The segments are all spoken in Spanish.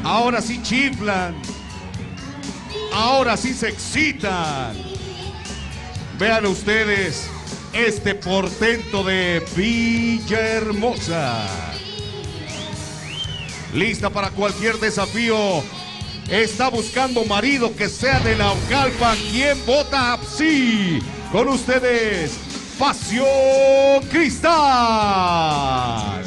Ahora sí chiflan. Ahora sí se excitan. Vean ustedes este portento de Villahermosa. Lista para cualquier desafío. Está buscando marido que sea de Naucalpan. ¿Quién vota sí? Con ustedes, Pasión Cristal.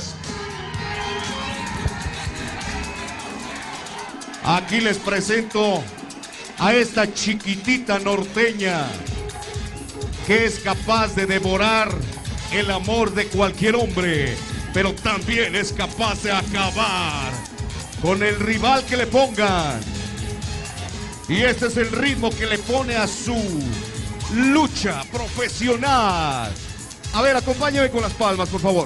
Aquí les presento a esta chiquitita norteña que es capaz de devorar el amor de cualquier hombre, pero también es capaz de acabar con el rival que le pongan. Y este es el ritmo que le pone a su lucha profesional. A ver, acompáñame con las palmas, por favor.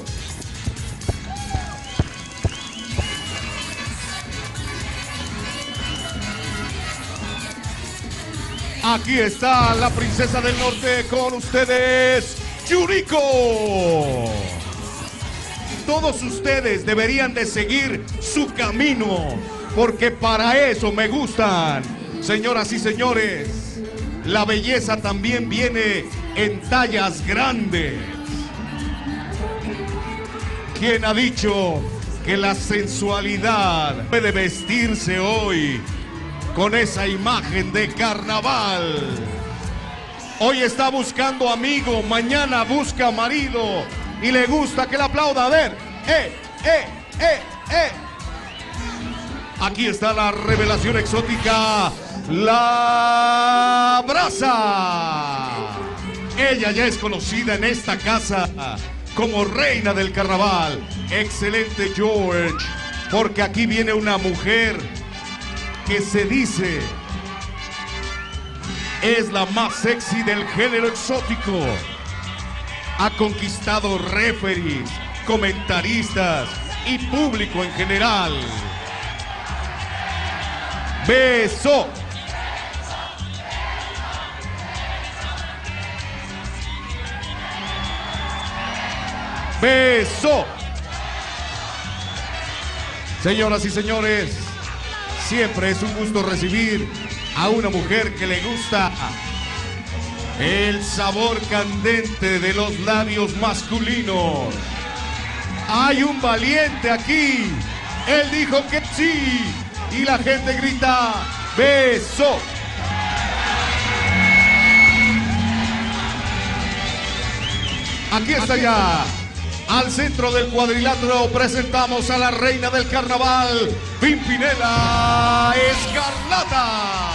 Aquí está la princesa del norte con ustedes, Yuriko. Todos ustedes deberían de seguir su camino, porque para eso me gustan. Señoras y señores, la belleza también viene en tallas grandes. ¿Quién ha dicho que la sensualidad puede vestirse hoy con esa imagen de carnaval? Hoy está buscando amigo, mañana busca marido y le gusta que le aplauda. A ver, Aquí está la revelación exótica, la Brasa. Ella ya es conocida en esta casa como reina del carnaval. Excelente, George, porque aquí viene una mujer que se dice es la más sexy del género exótico. Ha conquistado referees, comentaristas y público en general. Beso. Beso. Señoras y señores, siempre es un gusto recibir a una mujer que le gusta el sabor candente de los labios masculinos. Hay un valiente aquí. Él dijo que sí. Y la gente grita, beso. Aquí está ya. Al centro del cuadrilátero presentamos a la reina del carnaval, Pimpinela Escarlata.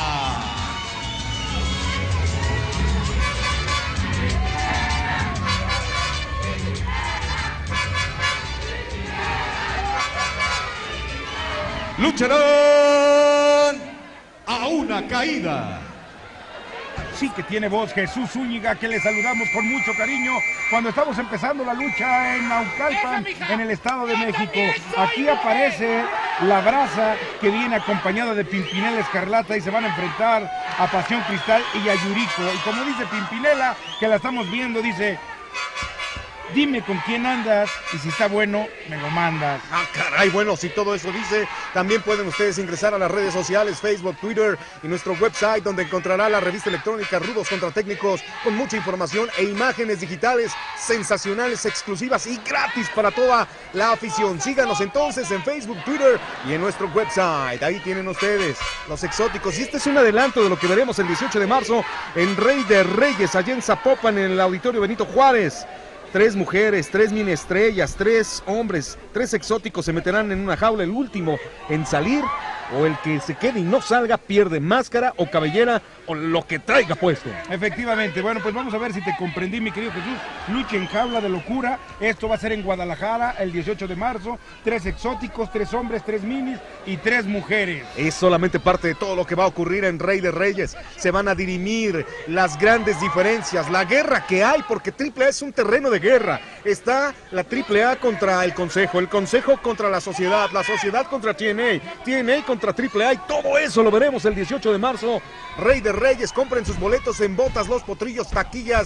Lucharán a una caída. Sí que tiene voz Jesús Zúñiga, que le saludamos con mucho cariño cuando estamos empezando la lucha en Naucalpan, en el Estado de México. Aquí aparece la Brasa, que viene acompañada de Pimpinela Escarlata, y se van a enfrentar a Pasión Cristal y a Yuriko. Y como dice Pimpinela, que la estamos viendo, dice: dime con quién andas y si está bueno, me lo mandas. Ah, caray, bueno, si todo eso dice, también pueden ustedes ingresar a las redes sociales, Facebook, Twitter y nuestro website, donde encontrará la revista electrónica Rudos contra Técnicos, con mucha información e imágenes digitales sensacionales, exclusivas y gratis para toda la afición. Síganos entonces en Facebook, Twitter y en nuestro website. Ahí tienen ustedes los exóticos. Y este es un adelanto de lo que veremos el 18 de marzo en Rey de Reyes, allá en Zapopan, en el Auditorio Benito Juárez. 3 mujeres, 3 mini estrellas, 3 hombres, 3 exóticos se meterán en una jaula. El último en salir, o el que se quede y no salga, pierde máscara o cabellera o lo que traiga puesto. Efectivamente. Bueno, pues vamos a ver si te comprendí, mi querido Jesús. Lucha en jaula de locura. Esto va a ser en Guadalajara el 18 de marzo. 3 exóticos, 3 hombres, 3 minis y 3 mujeres. Es solamente parte de todo lo que va a ocurrir en Rey de Reyes. Se van a dirimir las grandes diferencias, la guerra que hay, porque AAA es un terreno de guerra. Está la AAA contra el Consejo contra la sociedad contra TNA contra AAA, y todo eso lo veremos el 18 de marzo. Rey de Reyes, compren sus boletos en Botas Los Potrillos, taquillas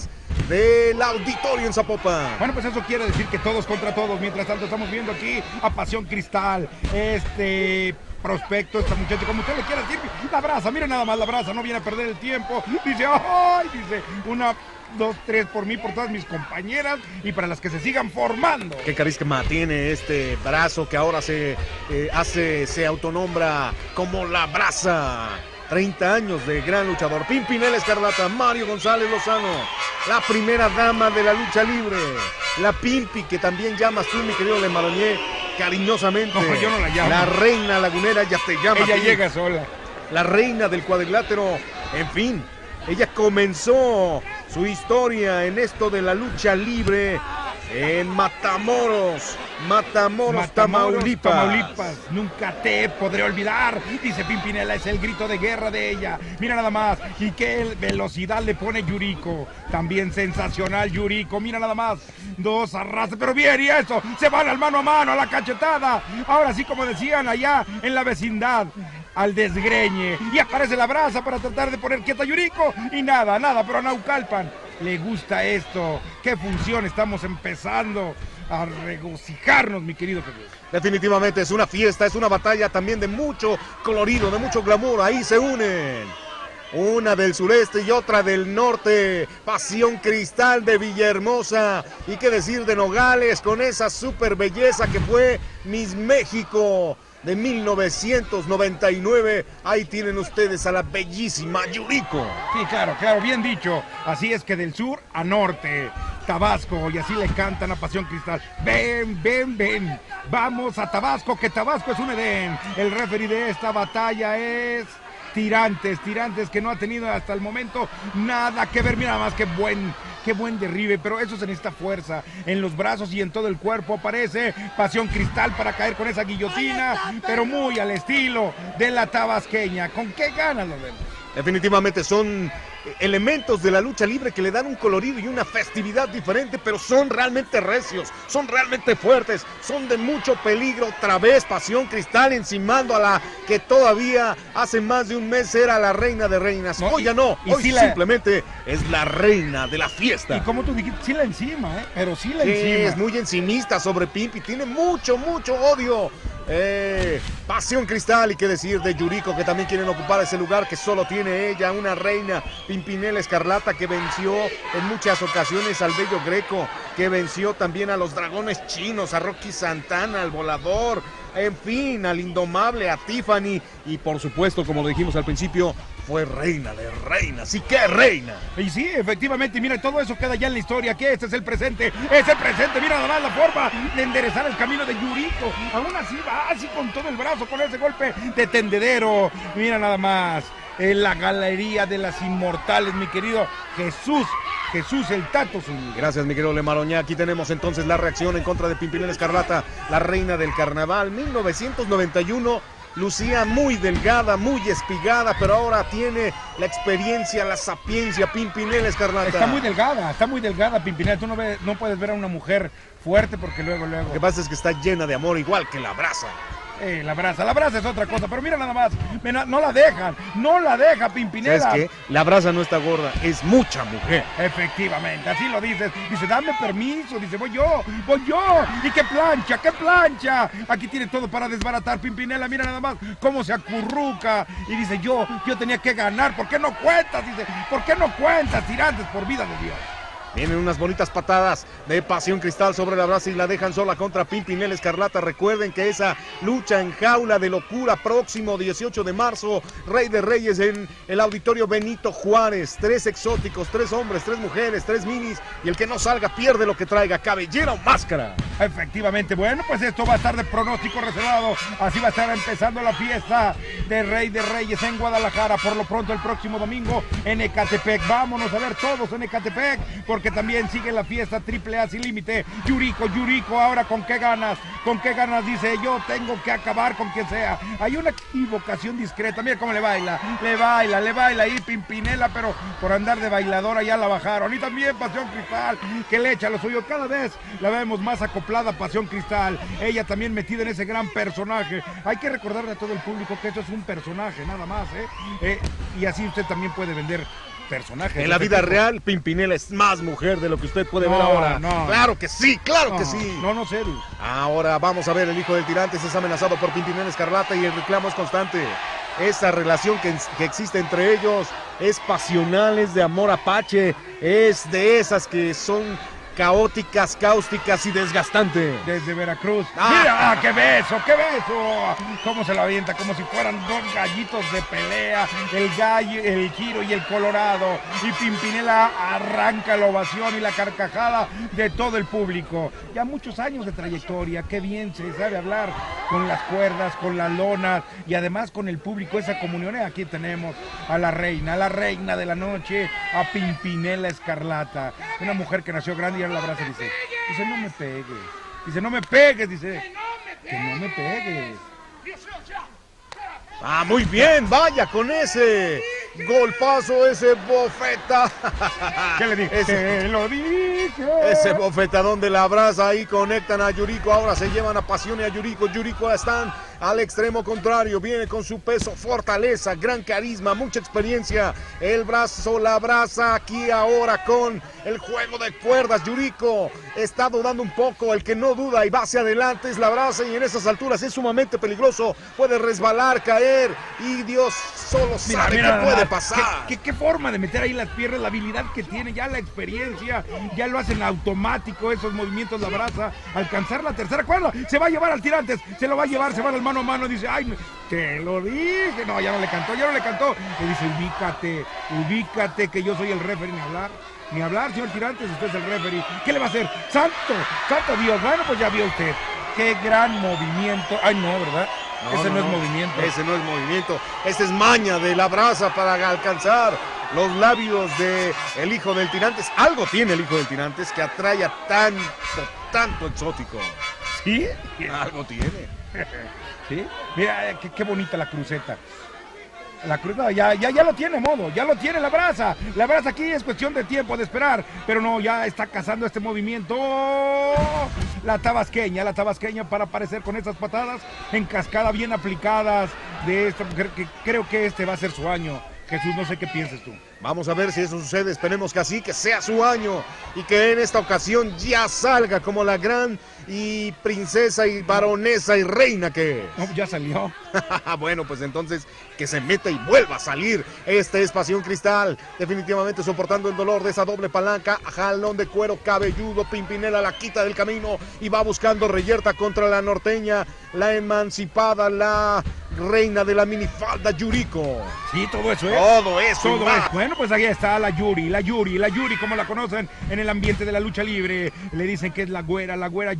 del auditorio en Zapopan. Bueno, pues eso quiere decir que todos contra todos. Mientras tanto estamos viendo aquí a Pasión Cristal, prospecto, esta muchacha, como usted le quiera decir, la Brasa, mira nada más, la Brasa no viene a perder el tiempo, dice, ¡ay! Dice, 1, 2, 3 por mí, por todas mis compañeras y para las que se sigan formando. Qué carisma tiene este brazo que ahora se autonombra como la Brasa. 30 años de gran luchador. Pimpinela Escarlata, Mario González Lozano, la primera dama de la lucha libre. La Pimpi, que también llamas tú, mi querido Le Maronier, cariñosamente. No, yo no la llamo. La reina lagunera ya te llama. Ella llega sola. La reina del cuadrilátero, en fin. Ella comenzó su historia en esto de la lucha libre en Matamoros, Tamaulipas. Nunca te podré olvidar, dice Pimpinela, es el grito de guerra de ella. Mira nada más, y qué velocidad le pone Yuriko. También sensacional Yuriko, mira nada más. 2 arrastres, pero bien, y eso, se van al mano a mano, a la cachetada. Ahora sí, como decían allá en la vecindad, al desgreñe, y aparece la Brasa para tratar de poner quieta a Yuriko, y nada, pero a Naucalpan le gusta esto. ¿Qué función estamos empezando a regocijarnos, mi querido Jesús? Definitivamente es una fiesta, es una batalla también de mucho colorido, de mucho glamour. Ahí se unen. Una del sureste y otra del norte. Pasión Cristal de Villahermosa. Y qué decir de Nogales con esa super belleza que fue Miss México de 1999. Ahí tienen ustedes a la bellísima Yuriko. Sí, claro, bien dicho. Así es que del sur a norte, Tabasco, y así le cantan a Pasión Cristal. Ven, vamos a Tabasco, que Tabasco es un Edén. El referee de esta batalla es Tirantes, que no ha tenido hasta el momento nada que ver. Mira más, qué buen derribe, pero eso se necesita fuerza en los brazos y en todo el cuerpo. Aparece Pasión Cristal para caer con esa guillotina, pero muy al estilo de la tabasqueña. ¿Con qué ganas lo vemos? Definitivamente son elementos de la lucha libre que le dan un colorido y una festividad diferente, pero son realmente recios, son realmente fuertes, son de mucho peligro. Otra vez Pasión Cristal encimando a la que todavía hace más de un mes era la reina de reinas. Hoy ya no, hoy sí simplemente es la reina de la fiesta. Y como tú dijiste, sí la encima, pero sí la encima. Es muy encimista sobre Pimpi, tiene mucho odio. Pasión Cristal, y qué decir de Yuriko, que también quieren ocupar ese lugar que solo tiene ella, una reina. Pimpinela Escarlata, que venció en muchas ocasiones al Bello Greco, que venció también a los dragones chinos, a Rocky Santana, al Volador, en fin, al Indomable, a Tiffany, y por supuesto, como lo dijimos al principio, fue reina de reinas. ¿Y qué reina? Y sí, efectivamente, mira, todo eso queda ya en la historia, que este es el presente, mira nada más la forma de enderezar el camino de Yuriko. Aún así va, así con todo el brazo, con ese golpe de tendedero. Mira nada más, en la galería de las inmortales, mi querido Jesús el Tato Zúñiga. Gracias, mi querido Le Maronier. Aquí tenemos entonces la reacción en contra de Pimpinela Escarlata, la reina del carnaval. 1991, lucía muy delgada, muy espigada, pero ahora tiene la experiencia, la sapiencia. Pimpinela Escarlata está muy delgada Pimpinela. Tú no puedes ver a una mujer fuerte porque luego. Lo que pasa es que está llena de amor, igual que la Brasa. La Brasa es otra cosa, pero mira nada más, no la deja Pimpinela. ¿Sabes qué? La Brasa no está gorda, es mucha mujer. Efectivamente, así lo dices. Dice, dame permiso, dice, voy yo. Y qué plancha. Aquí tiene todo para desbaratar Pimpinela, mira nada más cómo se acurruca. Y dice, yo tenía que ganar, ¿por qué no cuentas? Dice, ¿por qué no cuentas, Tirantes, por vida de Dios? Vienen unas bonitas patadas de Pasión Cristal sobre la Brasa y la dejan sola contra Pimpinela Escarlata. Recuerden que esa lucha en jaula de locura, próximo 18 de marzo, Rey de Reyes en el Auditorio Benito Juárez. 3 exóticos, 3 hombres, 3 mujeres, 3 minis, y el que no salga pierde lo que traiga, cabellera o máscara. Efectivamente, bueno, pues esto va a estar de pronóstico reservado. Así va a estar empezando la fiesta de Rey de Reyes en Guadalajara. Por lo pronto el próximo domingo en Ecatepec. Vámonos a ver todos en Ecatepec, porque también sigue la fiesta AAA Sin Límite. Yuriko, ahora ¿con qué ganas? Dice, yo tengo que acabar con quien sea. Hay una equivocación discreta, mira cómo le baila ahí Pimpinela, pero por andar de bailadora ya la bajaron. Y también Pasión Cristal, que le echa lo suyo. Cada vez la vemos más acoplada, Pasión Cristal. Ella también metida en ese gran personaje. Hay que recordarle a todo el público que esto es un personaje, nada más, y así usted también puede vender personajes. En la vida real, Pimpinela es más mujer de lo que usted puede ver ahora. No. Claro que sí, claro que sí. No, serio. Ahora vamos a ver, el hijo del Tirantes es amenazado por Pimpinela Escarlata y el reclamo es constante. Esa relación que existe entre ellos es pasional, es de amor apache, es de esas que son caóticas, cáusticas y desgastantes. Desde Veracruz. ¡Mira! ¡Qué beso! ¡Qué beso! Cómo se lo avienta, como si fueran dos gallitos de pelea. El gallo, el Giro y el Colorado. Y Pimpinela arranca la ovación y la carcajada de todo el público. Ya muchos años de trayectoria. Qué bien se sabe hablar con las cuerdas, con las lonas y además con el público. Esa comunión. Aquí tenemos a la reina de la noche, a Pimpinela Escarlata. Una mujer que nació grande y la abraza y dice, no me pegues. Dice, no me pegues, dice, que no me pegues. Ah, muy bien, vaya con ese golpazo, ese bofeta. ¿Qué le dije? Te lo dije. Ese bofetadón de la abraza, ahí conectan a Yuriko, ahora se llevan a Pasión y a Yuriko. Yuriko están al extremo contrario, viene con su peso, fortaleza, gran carisma, mucha experiencia. El brazo la abraza aquí ahora con el juego de cuerdas. Yuriko está dudando un poco, el que no duda y va hacia adelante es la abraza, y en esas alturas es sumamente peligroso, puede resbalar, caer, y Dios solo sabe qué puede pasar. ¿Qué forma de meter ahí las piernas, la habilidad que tiene, ya la experiencia, ya lo hacen automático esos movimientos, la abraza, alcanzar la tercera cuerda, se va a llevar al Tirantes, se lo va a llevar, se van al mano a mano, dice, ay, te lo dije, no, ya no le cantó, le dice, ubícate, que yo soy el referee, ni hablar, señor Tirantes, usted es el referee, ¿qué le va a hacer? Santo Dios, bueno, pues ya vio usted, qué gran movimiento, ay no, ¿verdad? Ese no es movimiento. Ese no es movimiento, esa es maña de la brasa para alcanzar los labios de el hijo del Tirantes. Algo tiene el hijo del Tirantes que atrae a tanto exótico. ¿Sí? Algo tiene. ¿Sí? Mira, qué bonita la cruceta. La cruceta ya lo tiene modo, ya lo tiene la brasa. La brasa aquí es cuestión de tiempo, de esperar. Pero no, ya está cazando este movimiento. La tabasqueña para aparecer con estas patadas en cascada bien aplicadas de esta mujer, que creo que este va a ser su año. Jesús, no sé qué pienses tú. Vamos a ver si eso sucede, esperemos que así, que sea su año y que en esta ocasión ya salga como la gran y princesa y baronesa y reina que es. No, ya salió. Bueno, pues entonces que se meta y vuelva a salir. Este es Pasión Cristal, definitivamente soportando el dolor de esa doble palanca, jalón de cuero cabelludo. Pimpinela la quita del camino y va buscando reyerta contra la norteña, la emancipada, la reina de la minifalda, Yuriko. Sí, todo eso es. Todo eso. Bueno, pues ahí está la Yuri, como la conocen en el ambiente de la lucha libre. Le dicen que es la güera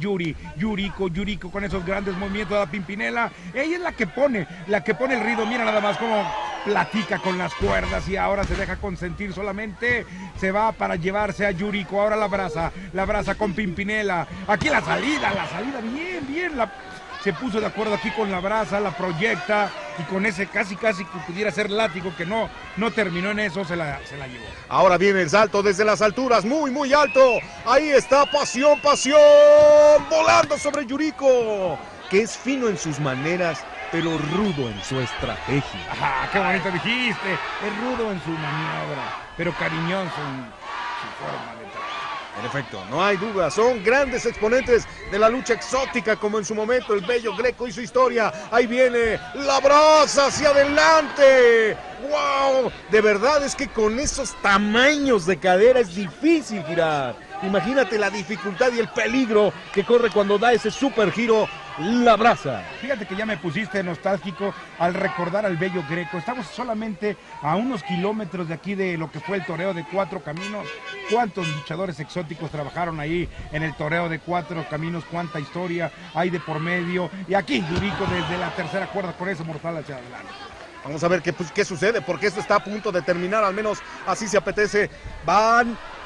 Yuriko, con esos grandes movimientos de la Pimpinela. Ella es la que pone el ritmo. Mira nada más cómo platica con las cuerdas y ahora se deja consentir solamente. Se va para llevarse a Yuriko. Ahora la brasa con Pimpinela. Aquí la salida, bien. Se puso de acuerdo aquí con la brasa, la proyecta y con ese casi que pudiera ser látigo que no terminó en eso, se la llevó. Ahora viene el salto desde las alturas, muy alto. Ahí está Pasión, volando sobre Yuriko, que es fino en sus maneras, pero rudo en su estrategia. Ajá, qué bonito dijiste. Es rudo en su maniobra, pero cariñoso en su forma de trabajo. En efecto, no hay duda, son grandes exponentes de la lucha exótica, como en su momento el Bello Greco y su historia. Ahí viene la brasa hacia adelante. ¡Wow! De verdad es que con esos tamaños de cadera es difícil girar. Imagínate la dificultad y el peligro que corre cuando da ese super giro la brasa. Fíjate que ya me pusiste nostálgico al recordar al Bello Greco. Estamos solamente a unos kilómetros de aquí de lo que fue el toreo de Cuatro Caminos. ¿Cuántos luchadores exóticos trabajaron ahí en el toreo de Cuatro Caminos? ¿Cuánta historia hay de por medio? Y aquí Yuriko desde la tercera cuerda con ese mortal hacia adelante. Vamos a ver qué sucede, porque esto está a punto de terminar, al menos así se apetece. Van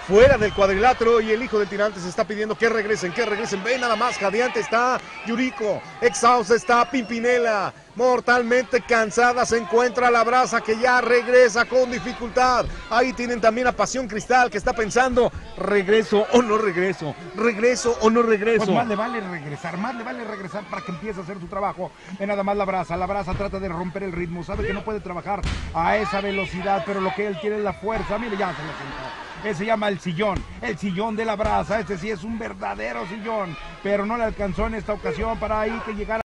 fuera del cuadrilátero y el hijo del Tirantes está pidiendo que regresen, ve nada más, jadeante está Yuriko, exhausta está Pimpinela, mortalmente cansada se encuentra la Brasa que ya regresa con dificultad. Ahí tienen también a Pasión Cristal que está pensando, regreso o no regreso, Pues más le vale regresar para que empiece a hacer su trabajo. Ve nada más la Brasa trata de romper el ritmo, sabe que no puede trabajar a esa velocidad, pero lo que él quiere es la fuerza. Mire, ya se lo sentó. Ese se llama el sillón de la Brasa. Este sí es un verdadero sillón, pero no le alcanzó en esta ocasión para ahí que llegara